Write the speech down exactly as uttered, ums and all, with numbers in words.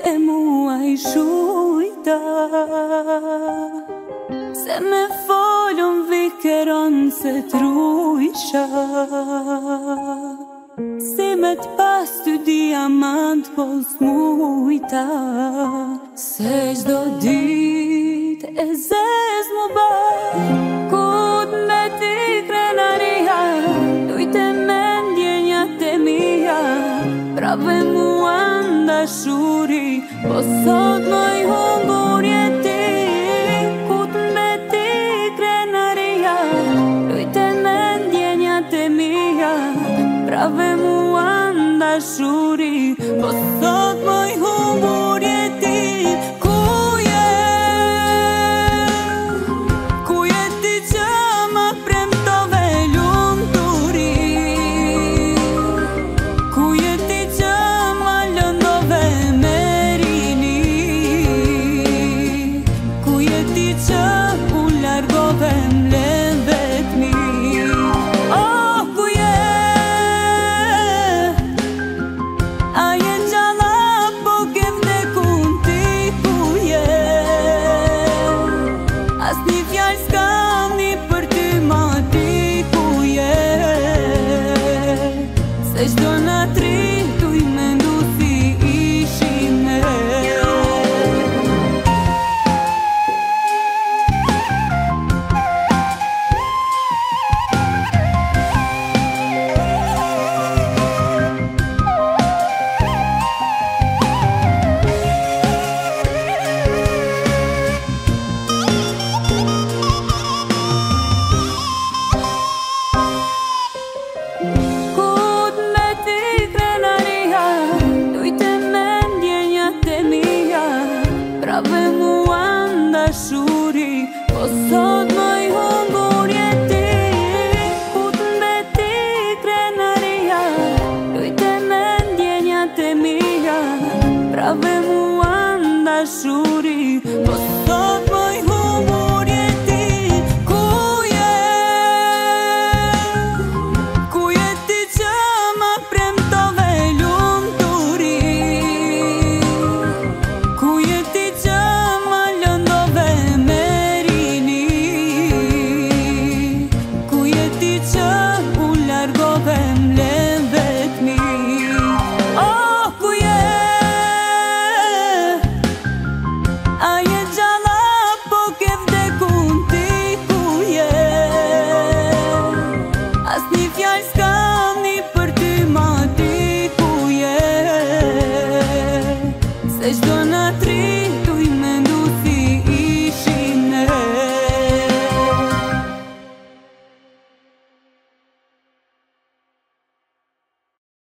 e mua i shujta, se me folon vikeron se trujsha, si me t'pas ty diamant po s'mujta, se çdo dit e zez mu ba, kut me ti krenaria, tujte mendjenjat e mia, prave mua ndashuri, po sot moj humbur je ti, kut me ti krenaria, tujte mendjenjat e mia, prave mua ndashuri, po sot moj humbur je ti. Ku je, ku je ti që ma premtove lumturi, ku je ti që ma lëndove me rini, ku je ti që u largove m'len vetmi. Oh, ku je, a je gjalla po ke vdekun ti, ku je, as një fjall s'kam ni për ty ma ti, ku je, se çdo natri tuj mendu si ishim ne. Kut me ti krenaria, tujte mendjenjat e mia, prave mua ndashuri, po sot moj humbur je ti, kut me ti krenaria, tujte mendjenjat e mia, prave mua ndashuri, po sot moj humbur je ti. Ku je, ku je ti që ma premtove lumturi, ku je ti që ma lëndove me rini, ku je ti që u largove m'len vetmi. Oh, ku je, a je gjalla po ke vdekun ti, ku je, as një fjall s'kam ni për ty ma ti, ku je, se çdo natri